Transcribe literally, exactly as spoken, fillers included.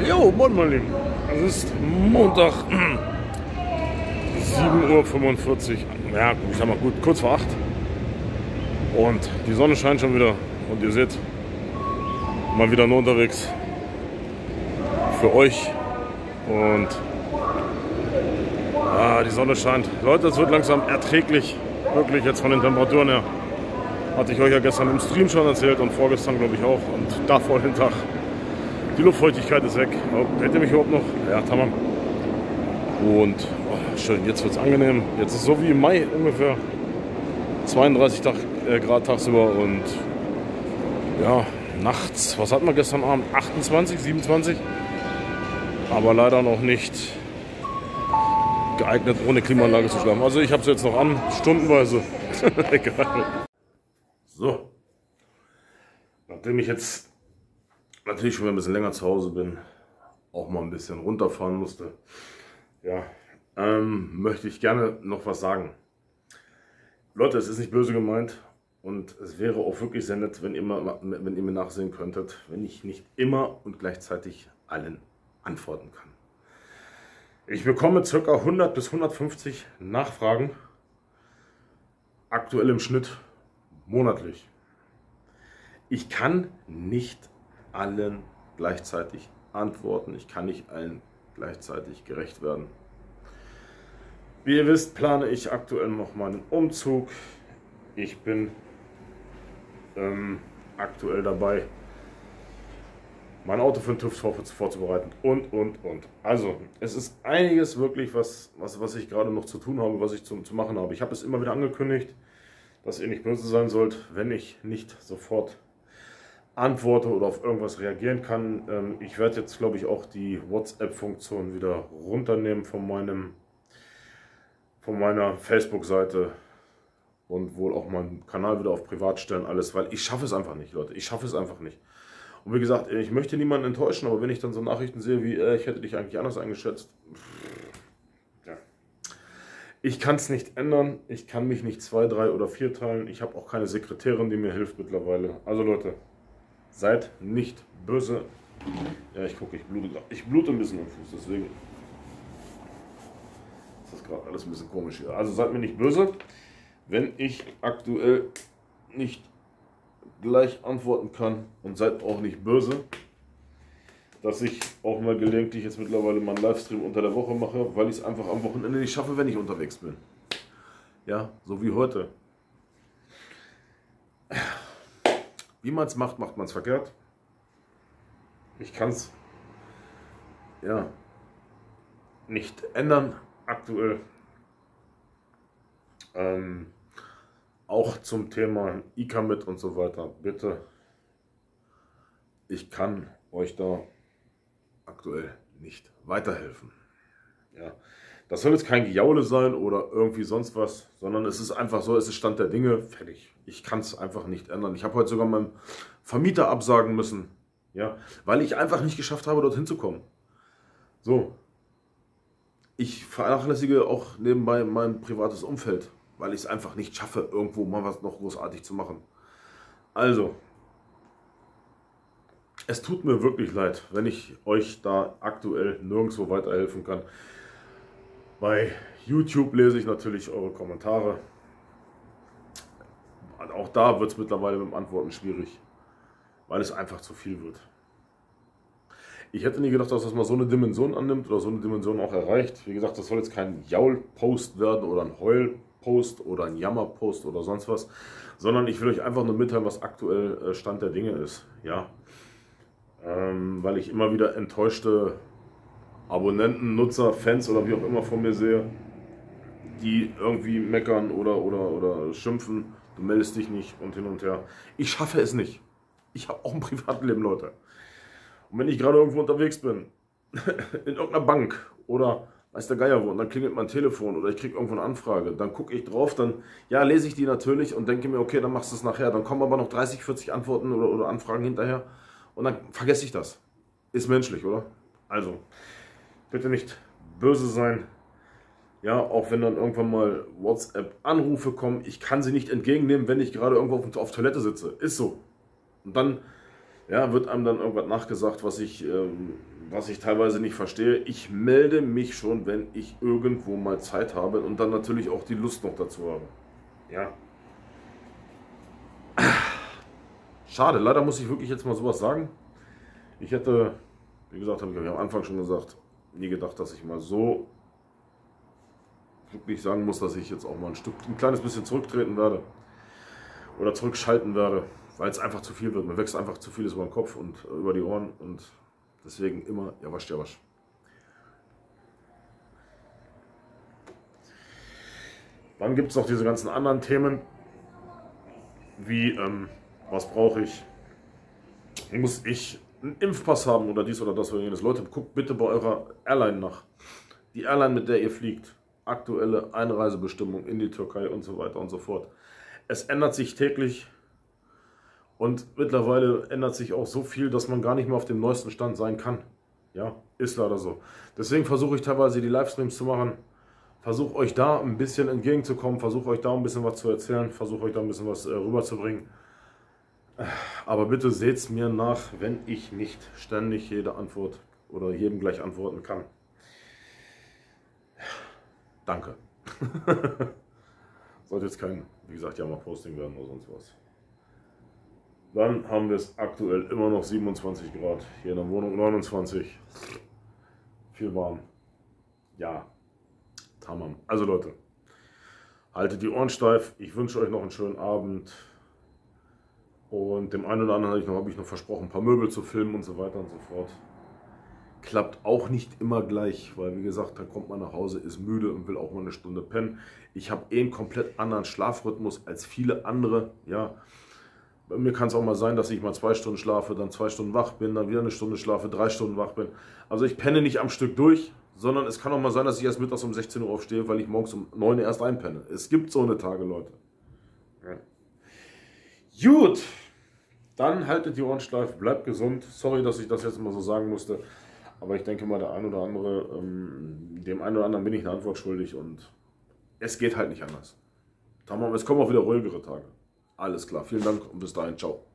Jo, moin mein Lieben. Es ist Montag, sieben Uhr fünfundvierzig. Ja, ich sag mal gut, kurz vor acht. Und die Sonne scheint schon wieder. Und ihr seht, mal wieder nur unterwegs. Für euch. Und ah, die Sonne scheint. Leute, es wird langsam erträglich. Wirklich jetzt von den Temperaturen her. Hatte ich euch ja gestern im Stream schon erzählt und vorgestern glaube ich auch. Und davor den Tag. Die Luftfeuchtigkeit ist weg. Hört ihr mich überhaupt noch? Ja, tamam. Und oh, schön, jetzt wird es angenehm. Jetzt ist es so wie im Mai ungefähr. zweiunddreißig Tag, äh, Grad tagsüber und ja, nachts, was hatten wir gestern Abend? achtundzwanzig, siebenundzwanzig? Aber leider noch nicht geeignet, ohne Klimaanlage zu schlafen. Also ich habe es jetzt noch an, stundenweise. Egal. So. Nachdem ich jetzt natürlich schon wieder ein bisschen länger zu Hause bin, auch mal ein bisschen runterfahren musste, ja, ähm, möchte ich gerne noch was sagen. Leute, es ist nicht böse gemeint und es wäre auch wirklich sehr nett, wenn ihr, mal, wenn ihr mir nachsehen könntet, wenn ich nicht immer und gleichzeitig allen antworten kann. Ich bekomme ca. hundert bis hundertfünfzig Nachfragen, aktuell im Schnitt monatlich. Ich kann nicht allen gleichzeitig antworten. Ich kann nicht allen gleichzeitig gerecht werden. Wie ihr wisst, plane ich aktuell noch meinen Umzug. Ich bin ähm, aktuell dabei, mein Auto für den TÜV vorzubereiten und, und, und. Also, es ist einiges wirklich, was, was, was ich gerade noch zu tun habe, was ich zu, zu machen habe. Ich habe es immer wieder angekündigt, dass ihr nicht böse sein sollt, wenn ich nicht sofort antworte oder auf irgendwas reagieren kann. Ich werde jetzt, glaube ich, auch die WhatsApp-Funktion wieder runternehmen von meinem, von meiner Facebook-Seite und wohl auch meinen Kanal wieder auf Privat stellen, alles, weil ich schaffe es einfach nicht, Leute. Ich schaffe es einfach nicht. Und wie gesagt, ich möchte niemanden enttäuschen, aber wenn ich dann so Nachrichten sehe wie, äh, ich hätte dich eigentlich anders eingeschätzt, ja. Ich kann es nicht ändern. Ich kann mich nicht zwei, drei oder vier teilen. Ich habe auch keine Sekretärin, die mir hilft mittlerweile. Also Leute, seid nicht böse. Ja, ich gucke, ich blute, ich blute ein bisschen am Fuß, deswegen ist das gerade alles ein bisschen komisch hier. Also seid mir nicht böse, wenn ich aktuell nicht gleich antworten kann, und seid auch nicht böse, dass ich auch mal gelegentlich jetzt mittlerweile meinen Livestream unter der Woche mache, weil ich es einfach am Wochenende nicht schaffe, wenn ich unterwegs bin. Ja, so wie heute. Wie man es macht, macht man es verkehrt. Ich kann es ja nicht ändern aktuell. Ähm, auch zum Thema E-Commit und so weiter. Bitte, ich kann euch da aktuell nicht weiterhelfen. Ja, das soll jetzt kein Gejaule sein oder irgendwie sonst was, sondern es ist einfach so, es ist Stand der Dinge, fertig. Ich kann es einfach nicht ändern. Ich habe heute sogar meinem Vermieter absagen müssen, ja, weil ich einfach nicht geschafft habe, dorthin zu kommen. So, ich vernachlässige auch nebenbei mein privates Umfeld, weil ich es einfach nicht schaffe, irgendwo mal was noch großartig zu machen. Also, es tut mir wirklich leid, wenn ich euch da aktuell nirgendwo weiterhelfen kann. Bei YouTube lese ich natürlich eure Kommentare. Auch da wird es mittlerweile mit dem Antworten schwierig, weil es einfach zu viel wird. Ich hätte nie gedacht, dass das mal so eine Dimension annimmt oder so eine Dimension auch erreicht. Wie gesagt, das soll jetzt kein Jaul-Post werden oder ein Heul-Post oder ein Jammer-Post oder sonst was, sondern ich will euch einfach nur mitteilen, was aktuell Stand der Dinge ist. Ja, ähm, weil ich immer wieder enttäuschte Abonnenten, Nutzer, Fans oder wie auch immer vor mir sehe, die irgendwie meckern oder, oder, oder schimpfen, du meldest dich nicht und hin und her. Ich schaffe es nicht. Ich habe auch ein Privatleben, Leute. Und wenn ich gerade irgendwo unterwegs bin, in irgendeiner Bank oder weiß der Geier wo, und dann klingelt mein Telefon oder ich kriege irgendwo eine Anfrage, dann gucke ich drauf, dann ja, lese ich die natürlich und denke mir, okay, dann machst du es nachher. Dann kommen aber noch dreißig, vierzig Antworten oder, oder Anfragen hinterher und dann vergesse ich das. Ist menschlich, oder? Also, bitte nicht böse sein. Ja, auch wenn dann irgendwann mal WhatsApp-Anrufe kommen, ich kann sie nicht entgegennehmen, wenn ich gerade irgendwo auf, auf Toilette sitze. Ist so. Und dann ja, wird einem dann irgendwas nachgesagt, was ich, ähm, was ich teilweise nicht verstehe. Ich melde mich schon, wenn ich irgendwo mal Zeit habe und dann natürlich auch die Lust noch dazu habe. Ja. Schade, leider muss ich wirklich jetzt mal sowas sagen. Ich hätte, wie gesagt, habe ich am Anfang schon gesagt, nie gedacht, dass ich mal so wirklich sagen muss, dass ich jetzt auch mal ein Stück, ein kleines bisschen zurücktreten werde oder zurückschalten werde, weil es einfach zu viel wird. Mir wächst einfach zu vieles über den Kopf und über die Ohren und deswegen immer jawasch, jawasch. Dann gibt es noch diese ganzen anderen Themen, wie ähm, was brauche ich? Muss ich einen Impfpass haben oder dies oder das oder jenes? Leute, guckt bitte bei eurer Airline nach. Die Airline, mit der ihr fliegt, aktuelle Einreisebestimmung in die Türkei und so weiter und so fort. Es ändert sich täglich und mittlerweile ändert sich auch so viel, dass man gar nicht mehr auf dem neuesten Stand sein kann. Ja, ist leider so. Deswegen versuche ich teilweise die Livestreams zu machen. Versuche euch da ein bisschen entgegenzukommen, versuche euch da ein bisschen was zu erzählen, versuche euch da ein bisschen was äh, rüberzubringen. Aber bitte seht es mir nach, wenn ich nicht ständig jede Antwort oder jedem gleich antworten kann. Danke. Sollte jetzt kein, wie gesagt, Jammer-Posting werden oder sonst was. Dann haben wir es aktuell immer noch siebenundzwanzig Grad. Hier in der Wohnung neunundzwanzig. Viel warm. Ja, tamam. Also Leute, haltet die Ohren steif. Ich wünsche euch noch einen schönen Abend. Und dem einen oder anderen habe ich, noch, habe ich noch versprochen, ein paar Möbel zu filmen und so weiter und so fort. Klappt auch nicht immer gleich, weil wie gesagt, dann kommt man nach Hause, ist müde und will auch mal eine Stunde pennen. Ich habe eh einen komplett anderen Schlafrhythmus als viele andere. Ja, bei mir kann es auch mal sein, dass ich mal zwei Stunden schlafe, dann zwei Stunden wach bin, dann wieder eine Stunde schlafe, drei Stunden wach bin. Also ich penne nicht am Stück durch, sondern es kann auch mal sein, dass ich erst mittags um sechzehn Uhr aufstehe, weil ich morgens um neun Uhr erst einpenne. Es gibt so eine Tage, Leute. Ja. Gut, dann haltet die Ohren steif, bleibt gesund. Sorry, dass ich das jetzt mal so sagen musste, aber ich denke mal, der ein oder andere, ähm, dem einen oder anderen bin ich eine Antwort schuldig und es geht halt nicht anders. Es kommen auch wieder ruhigere Tage. Alles klar, vielen Dank und bis dahin, ciao.